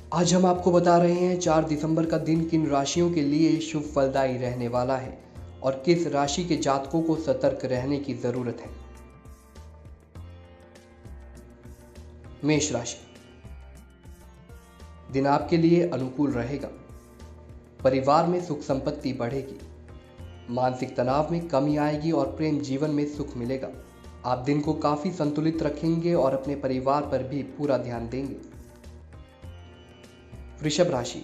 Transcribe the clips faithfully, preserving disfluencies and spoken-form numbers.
आज हम आपको बता रहे हैं चार दिसंबर का दिन किन राशियों के लिए शुभ फलदायी रहने वाला है और किस राशि के जातकों को सतर्क रहने की जरूरत है। मेष राशि, दिन आपके लिए अनुकूल रहेगा। परिवार में सुख संपत्ति बढ़ेगी। मानसिक तनाव में कमी आएगी और प्रेम जीवन में सुख मिलेगा। आप दिन को काफी संतुलित रखेंगे और अपने परिवार पर भी पूरा ध्यान देंगे। वृषभ राशि,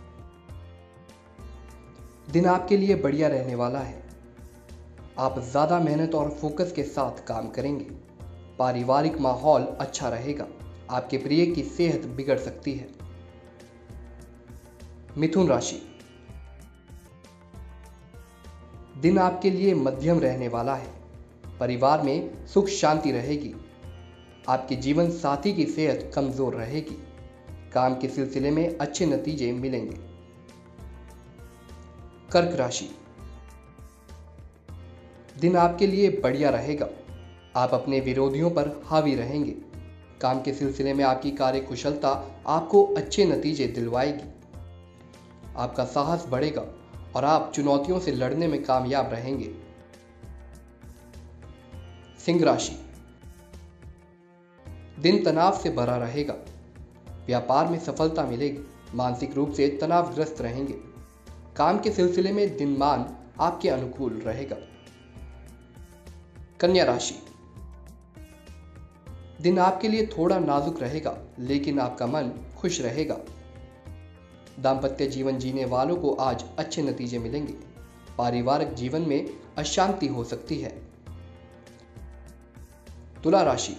दिन आपके लिए बढ़िया रहने वाला है। आप ज्यादा मेहनत और फोकस के साथ काम करेंगे। पारिवारिक माहौल अच्छा रहेगा। आपके प्रिय की सेहत बिगड़ सकती है। मिथुन राशि, दिन आपके लिए मध्यम रहने वाला है। परिवार में सुख शांति रहेगी। आपके जीवन साथी की सेहत कमजोर रहेगी। काम के सिलसिले में अच्छे नतीजे मिलेंगे। कर्क राशि, दिन आपके लिए बढ़िया रहेगा। आप अपने विरोधियों पर हावी रहेंगे। काम के सिलसिले में आपकी कार्यकुशलता आपको अच्छे नतीजे दिलवाएगी। आपका साहस बढ़ेगा और आप चुनौतियों से लड़ने में कामयाब रहेंगे। सिंह राशि, दिन तनाव से भरा रहेगा। व्यापार में सफलता मिलेगी। मानसिक रूप से तनावग्रस्त रहेंगे। काम के सिलसिले में दिनमान आपके अनुकूल रहेगा। कन्या राशि, दिन आपके लिए थोड़ा नाजुक रहेगा, लेकिन आपका मन खुश रहेगा। दांपत्य जीवन जीने वालों को आज अच्छे नतीजे मिलेंगे। पारिवारिक जीवन में अशांति हो सकती है। तुला राशि,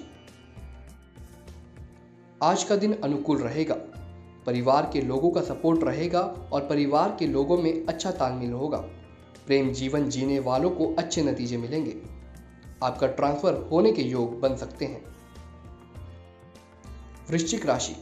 आज का दिन अनुकूल रहेगा। परिवार के लोगों का सपोर्ट रहेगा और परिवार के लोगों में अच्छा तालमेल होगा। प्रेम जीवन जीने वालों को अच्छे नतीजे मिलेंगे। आपका ट्रांसफर होने के योग बन सकते हैं। वृश्चिक राशि,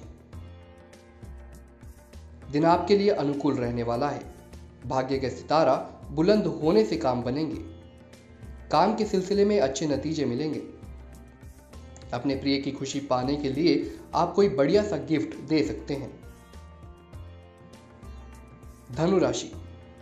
दिन आपके लिए अनुकूल रहने वाला है। भाग्य के सितारा बुलंद होने से काम बनेंगे। काम के सिलसिले में अच्छे नतीजे मिलेंगे। अपने प्रिय की खुशी पाने के लिए आप कोई बढ़िया सा गिफ्ट दे सकते हैं। धनु राशि,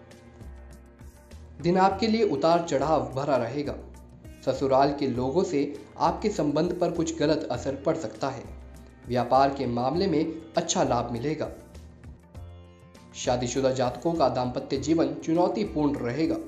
दिन आपके लिए उतार चढ़ाव भरा रहेगा। ससुराल के लोगों से आपके संबंध पर कुछ गलत असर पड़ सकता है। व्यापार के मामले में अच्छा लाभ मिलेगा। शादीशुदा जातकों का दांपत्य जीवन चुनौतीपूर्ण रहेगा।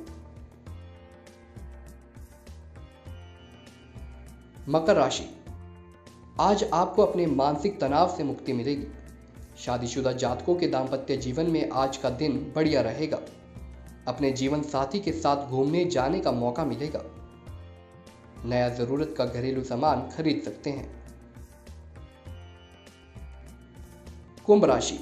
मकर राशि, आज आपको अपने मानसिक तनाव से मुक्ति मिलेगी। शादीशुदा जातकों के दांपत्य जीवन में आज का दिन बढ़िया रहेगा। अपने जीवन साथी के साथ घूमने जाने का मौका मिलेगा। नया जरूरत का घरेलू सामान खरीद सकते हैं। कुंभ राशि,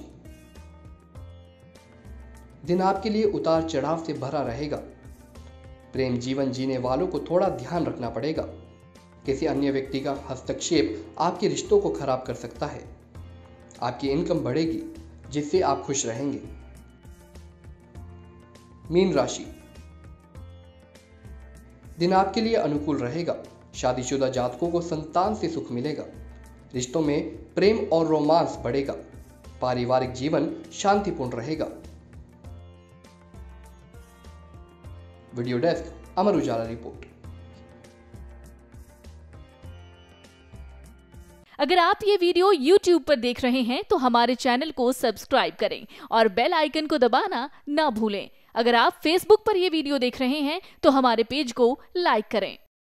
दिन आपके लिए उतार चढ़ाव से भरा रहेगा। प्रेम जीवन जीने वालों को थोड़ा ध्यान रखना पड़ेगा। किसी अन्य व्यक्ति का हस्तक्षेप आपके रिश्तों को खराब कर सकता है। आपकी इनकम बढ़ेगी, जिससे आप खुश रहेंगे। मीन राशि, दिन आपके लिए अनुकूल रहेगा। शादीशुदा जातकों को संतान से सुख मिलेगा। रिश्तों में प्रेम और रोमांस बढ़ेगा। पारिवारिक जीवन शांतिपूर्ण रहेगा। Video desk, Amar Ujala report. अगर आप ये वीडियो YouTube पर देख रहे हैं तो हमारे चैनल को सब्सक्राइब करें और बेल आइकन को दबाना ना भूलें। अगर आप Facebook पर ये वीडियो देख रहे हैं तो हमारे पेज को लाइक करें।